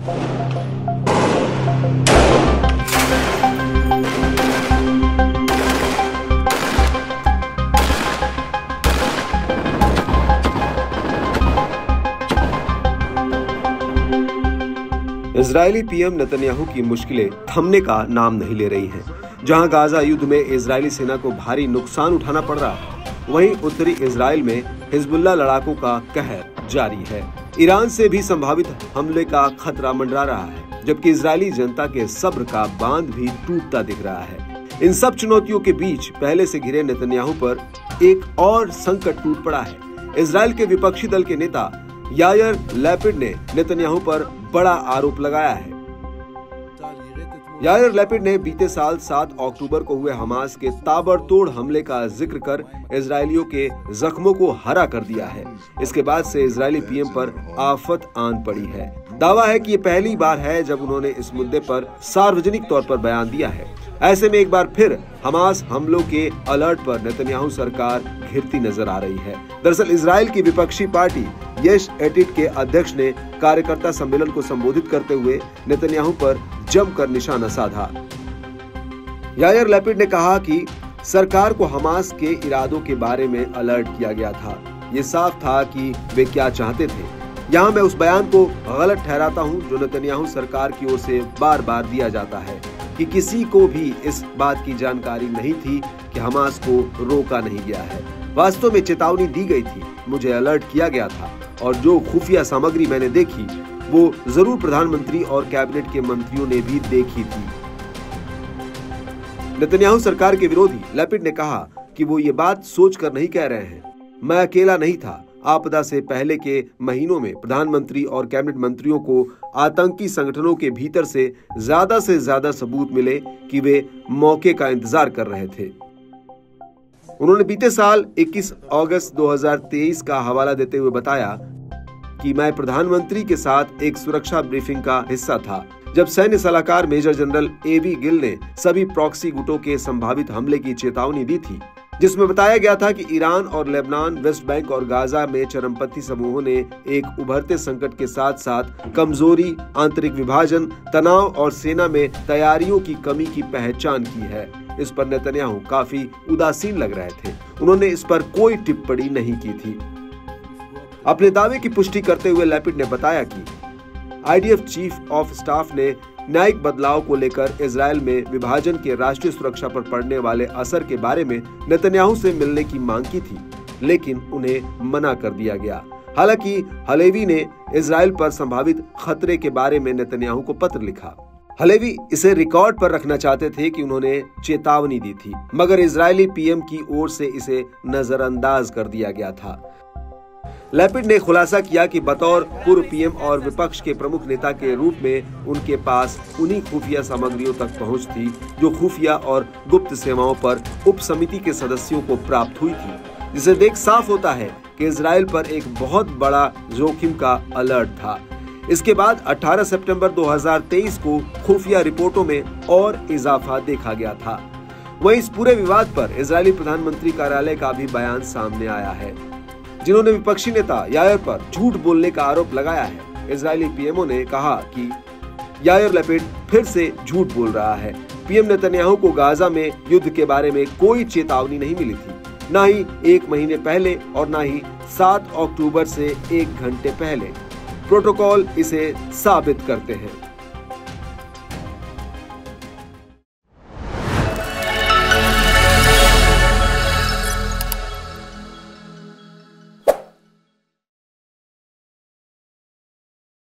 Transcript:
Israeli PM Netanyahu की मुश्किलें थमने का नाम नहीं ले रही हैं। जहां गाजा युद्ध में इजरायली सेना को भारी नुकसान उठाना पड़ रहा है, वहीं उत्तरी इजराइल में हिजबुल्लाह लड़ाकों का कहर जारी है। ईरान से भी संभावित हमले का खतरा मंडरा रहा है, जबकि इजरायली जनता के सब्र का बांध भी टूटता दिख रहा है। इन सब चुनौतियों के बीच पहले से घिरे नेतन्याहू पर एक और संकट टूट पड़ा है। इजराइल के विपक्षी दल के नेता यायर लैपिड ने नेतन्याहू पर बड़ा आरोप लगाया है। यायर लैपिड ने बीते साल 7 अक्टूबर को हुए हमास के ताबड़तोड़ हमले का जिक्र कर इजरायलियों के जख्मों को हरा कर दिया है। इसके बाद से इजरायली पीएम पर आफत आन पड़ी है। दावा है कि ये पहली बार है जब उन्होंने इस मुद्दे पर सार्वजनिक तौर पर बयान दिया है। ऐसे में एक बार फिर हमास हमलों के अलर्ट पर नेतन्याहू सरकार घिरती नजर आ रही है। दरअसल इजराइल की विपक्षी पार्टी येश एटिड के अध्यक्ष ने कार्यकर्ता सम्मेलन को संबोधित करते हुए नेतन्याहू पर जमकर निशाना साधा। यायर लैपिड ने कहा कि सरकार को हमास के इरादों के बारे में अलर्ट किया गया था। ये साफ था कि वे क्या चाहते थे। यहाँ मैं उस बयान को गलत ठहराता हूँ जो नेतन्याहू सरकार की ओर से बार बार दिया जाता है कि किसी को भी इस बात की जानकारी नहीं थी कि हमास को रोका नहीं गया है। वास्तव में चेतावनी दी गई थी, मुझे अलर्ट किया गया था और जो खुफिया सामग्री मैंने देखी वो जरूर प्रधानमंत्री और कैबिनेट के मंत्रियों ने भी देखी थी। नेतन्याहू सरकार के विरोधी लैपिड ने कहा कि वो ये बात सोचकर नहीं कह रहे हैं। मैं अकेला नहीं था। आपदा से पहले के महीनों में प्रधानमंत्री और कैबिनेट मंत्रियों को आतंकी संगठनों के भीतर से ज्यादा सबूत मिले कि वे मौके का इंतजार कर रहे थे। उन्होंने बीते साल 21 अगस्त 2023 का हवाला देते हुए बताया कि मैं प्रधानमंत्री के साथ एक सुरक्षा ब्रीफिंग का हिस्सा था जब सैन्य सलाहकार मेजर जनरल एबी गिल ने सभी प्रॉक्सी गुटों के संभावित हमले की चेतावनी दी थी, जिसमें बताया गया था कि ईरान और लेबनान, वेस्ट बैंक और गाजा में चरमपंथी समूहों ने एक उभरते संकट के साथ साथ कमजोरी, आंतरिक विभाजन, तनाव और सेना में तैयारियों की कमी की पहचान की है। इस पर नेतन्याहू काफी उदासीन लग रहे थे। उन्होंने इस पर कोई टिप्पणी नहीं की थी। अपने दावे की पुष्टि करते हुए लैपिड ने बताया कि आईडीएफ चीफ ऑफ स्टाफ ने न्यायिक बदलाव को लेकर इजराइल में विभाजन के राष्ट्रीय सुरक्षा पर पड़ने वाले असर के बारे में नेतन्याहू से मिलने की मांग की थी, लेकिन उन्हें मना कर दिया गया। हालांकि हलेवी ने इजराइल पर संभावित खतरे के बारे में नेतन्याहू को पत्र लिखा। हलेवी इसे रिकॉर्ड पर रखना चाहते थे कि उन्होंने चेतावनी दी थी, मगर इजरायली पीएम की ओर से इसे नजरअंदाज कर दिया गया था। लैपिड ने खुलासा किया कि बतौर पूर्व पीएम और विपक्ष के प्रमुख नेता के रूप में उनके पास उन्हीं खुफिया सामग्रियों तक पहुंच थी जो खुफिया और गुप्त सेवाओं पर उप समिति के सदस्यों को प्राप्त हुई थी, जिसे देख साफ होता है कि इजराइल पर एक बहुत बड़ा जोखिम का अलर्ट था। इसके बाद 18 सितंबर 2023 को खुफिया रिपोर्टों में और इजाफा देखा गया था। वहीं इस पूरे विवाद पर इजरायली प्रधानमंत्री कार्यालय का भी बयान सामने आया है, जिन्होंने विपक्षी नेता यायर पर झूठ बोलने का आरोप लगाया है। इजरायली पीएमओ ने कहा कि यायर लैपिड फिर से झूठ बोल रहा है। पीएम नेतन्याहू को गाजा में युद्ध के बारे में कोई चेतावनी नहीं मिली थी, न ही 1 महीने पहले और न ही 7 अक्टूबर से 1 घंटे पहले। प्रोटोकॉल इसे साबित करते हैं।